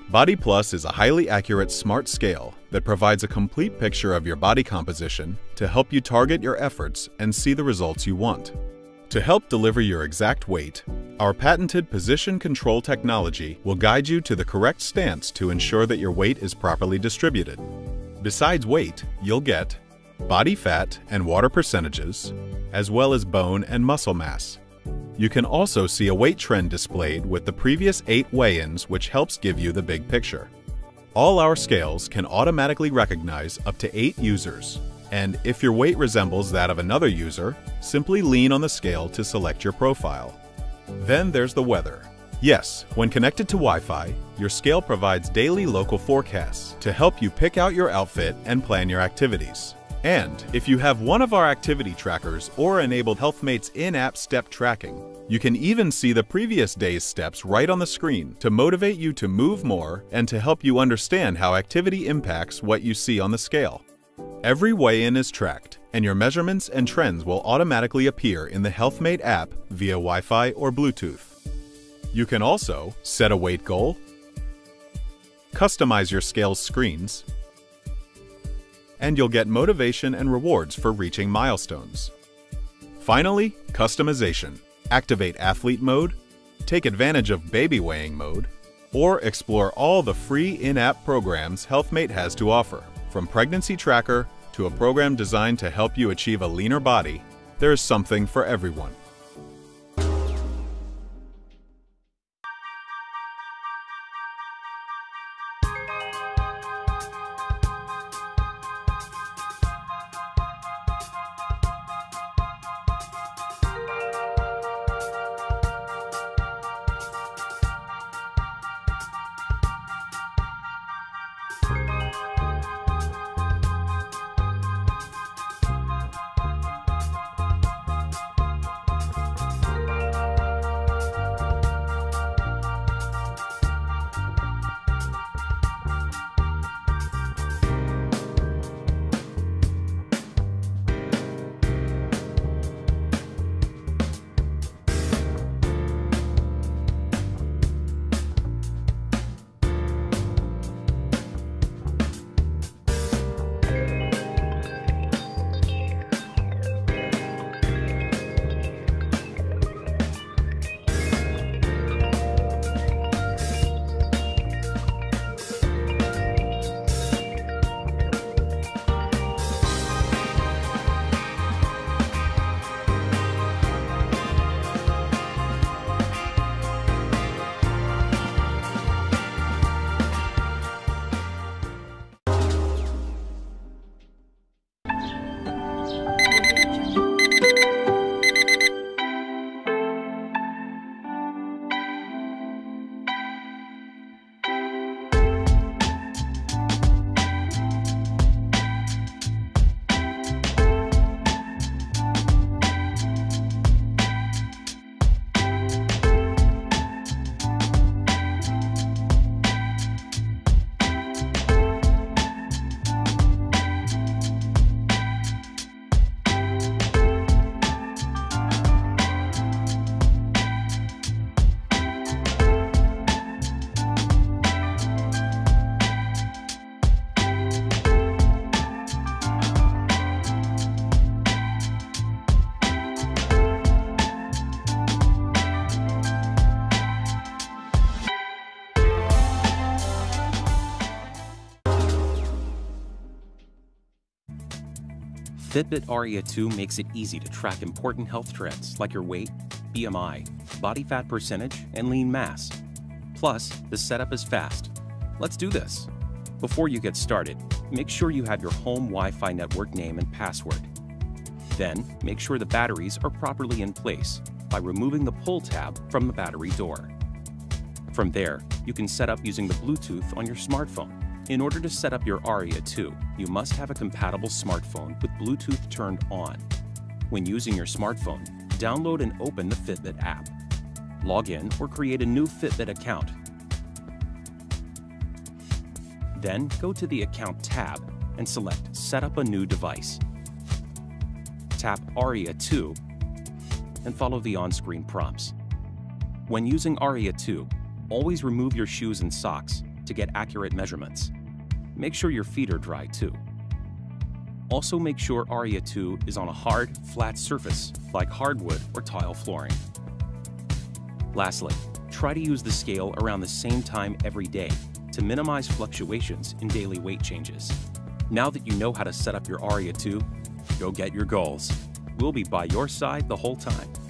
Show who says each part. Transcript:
Speaker 1: Body Plus is a highly accurate smart scale that provides a complete picture of your body composition to help you target your efforts and see the results you want. To help deliver your exact weight, our patented position control technology will guide you to the correct stance to ensure that your weight is properly distributed. Besides weight, you'll get body fat and water percentages, as well as bone and muscle mass. You can also see a weight trend displayed with the previous 8 weigh-ins, which helps give you the big picture. All our scales can automatically recognize up to 8 users, and if your weight resembles that of another user, simply lean on the scale to select your profile. Then there's the weather. Yes, when connected to Wi-Fi, your scale provides daily local forecasts to help you pick out your outfit and plan your activities. And if you have one of our activity trackers or enabled HealthMate's in-app step tracking, you can even see the previous day's steps right on the screen to motivate you to move more and to help you understand how activity impacts what you see on the scale. Every weigh-in is tracked, and your measurements and trends will automatically appear in the HealthMate app via Wi-Fi or Bluetooth. You can also set a weight goal, customize your scale's screens, and you'll get motivation and rewards for reaching milestones. Finally, customization. Activate athlete mode, take advantage of baby weighing mode, or explore all the free in-app programs HealthMate has to offer. From pregnancy tracker to a program designed to help you achieve a leaner body, there's something for everyone.
Speaker 2: Fitbit Aria 2 makes it easy to track important health trends like your weight, BMI, body fat percentage, and lean mass. Plus, the setup is fast. Let's do this. Before you get started, make sure you have your home Wi-Fi network name and password. Then, make sure the batteries are properly in place by removing the pull tab from the battery door. From there, you can set up using the Bluetooth on your smartphone. In order to set up your Aria 2, you must have a compatible smartphone with Bluetooth turned on. When using your smartphone, download and open the Fitbit app. Log in or create a new Fitbit account. Then go to the Account tab and select Set up a new device. Tap Aria 2 and follow the on-screen prompts. When using Aria 2, always remove your shoes and socks to get accurate measurements. Make sure your feet are dry too. Also make sure Aria 2 is on a hard, flat surface like hardwood or tile flooring. Lastly, try to use the scale around the same time every day to minimize fluctuations in daily weight changes. Now that you know how to set up your Aria 2, go get your goals. We'll be by your side the whole time.